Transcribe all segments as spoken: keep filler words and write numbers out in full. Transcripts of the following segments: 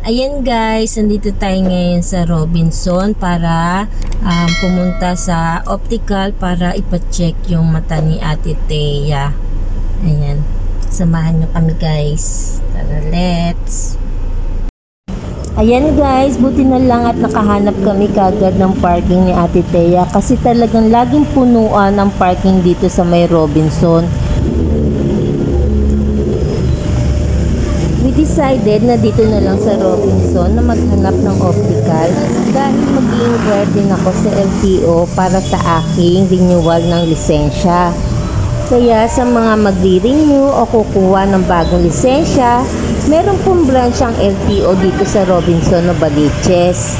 Ayan guys, nandito tayo ngayon sa Robinson para um, pumunta sa optical para ipacheck yung mata ni Ate Thea. Ayan, samahan nyo kami guys. Tara, let's! Ayan guys, buti na lang at nakahanap kami kagad ng parking ni Ate Thea kasi talagang laging punuan ang parking dito sa may Robinson. We decided na dito na lang sa Robinson na maghanap ng optical dahil mag-i-inquire din ako sa L T O para sa aking renewal ng lisensya. Kaya sa mga magre-renew o kukuha ng bagong lisensya, meron pong branch ang L T O dito sa Robinson, Novaliches.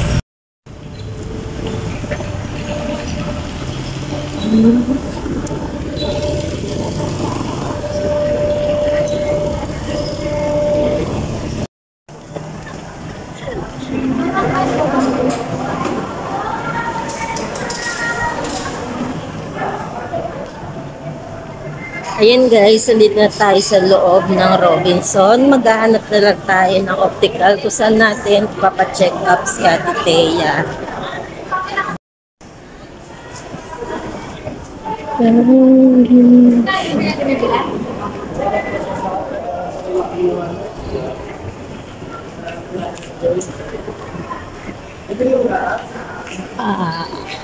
Ayan guys, nandito na tayo sa loob ng Robinson. Maghahanap na lang tayo ng optical kung saan natin papacheck up si Ate Thea. Ah.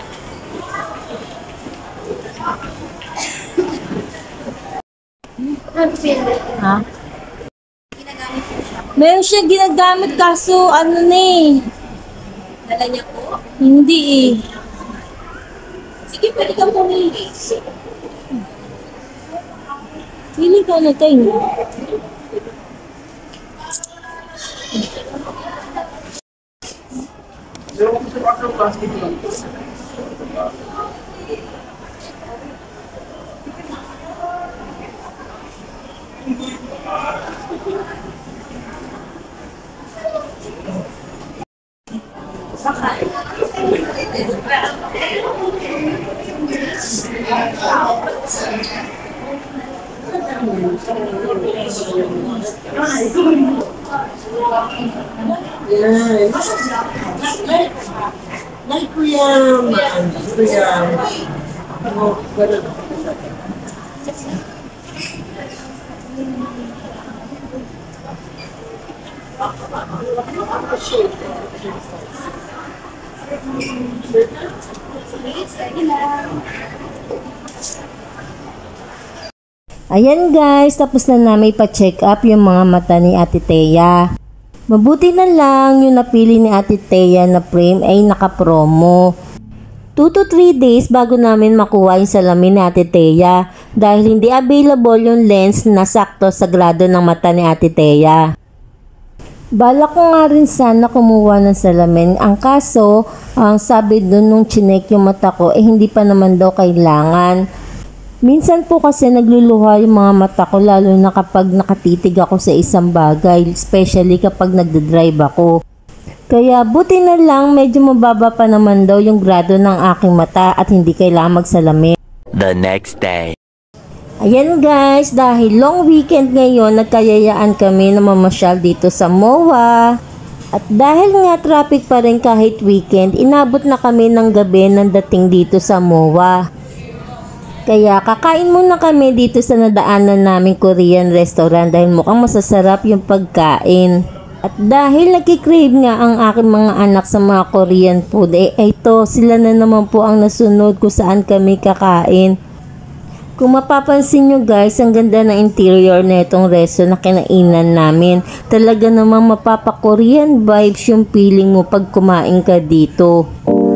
Ha? Meron siya ginagamit kaso ano na eh. Dala niya po? Hindi eh. Sige, pwede kang pumili. Pili ka na tayo. Nay, kuya, kuya. Oh, ganun. Ayan guys, tapos na namin pa-check up yung mga mata ni Ate Thea. Mabuti na lang yung napili ni Ate Thea na frame ay naka-promo. two to three days bago namin makuha yung salamin ni Ate Thea dahil hindi available yung lens na sakto sa grado ng mata ni Ate Thea. Bala ko nga rin sana kumuha ng salamin. Ang kaso, ang sabi dun nung chinek yung mata ko, eh hindi pa naman daw kailangan. Minsan po kasi nagluluha yung mga mata ko lalo na kapag nakatitig ako sa isang bagay, especially kapag nagdadrive ako. Kaya buti na lang medyo mababa pa naman daw yung grado ng aking mata at hindi kailangan magsalamin. The next day. Ayan guys, dahil long weekend ngayon, nagkayayaan kami na mamasyal dito sa M O A. At dahil nga traffic pa rin kahit weekend, inabot na kami ng gabi nang dating dito sa M O A. Kaya kakain muna kami dito sa nadaanan naming Korean restaurant dahil mukhang masasarap yung pagkain. At dahil nagkikrave nga ang aking mga anak sa mga Korean food, eh ito sila na naman po ang nasunod kung saan kami kakain. Kung mapapansin nyo guys, ang ganda ng interior na itong resto na kinainan namin. Talaga namang mapapa-Korean vibes yung feeling mo pag kumain ka dito.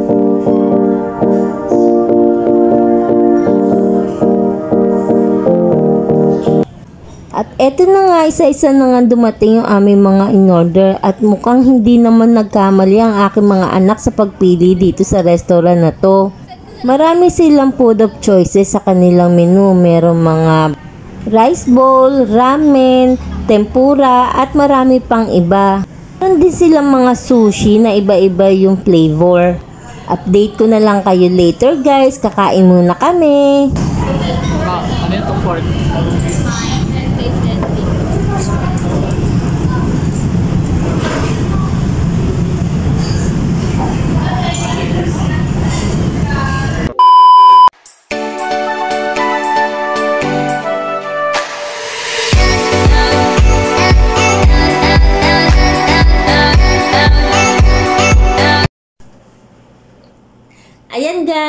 At eto na nga, isa-isa na nga dumating yung aming mga in-order at mukhang hindi naman nagkamali ang aking mga anak sa pagpili dito sa restaurant na to. Marami silang food of choices sa kanilang menu. Merong mga rice bowl, ramen, tempura at marami pang iba. Meron din silang mga sushi na iba-iba yung flavor. Update ko na lang kayo later guys, kakain muna kami. Ah, ano yung itong pork?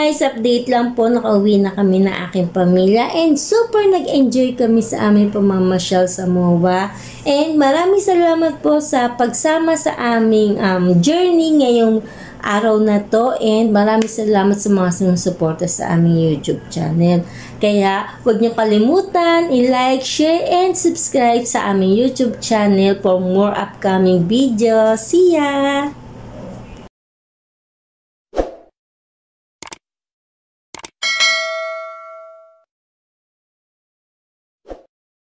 guys, update lang po, nakauwi na kami na aking pamilya and super nag-enjoy kami sa aming pamamasyal sa M O A. And maraming salamat po sa pagsama sa aming um, journey ngayong araw na to, and maraming salamat sa mga sumusuporta sa aming YouTube channel. Kaya huwag niyo kalimutan i-like, share, and subscribe sa aming YouTube channel for more upcoming videos. See ya!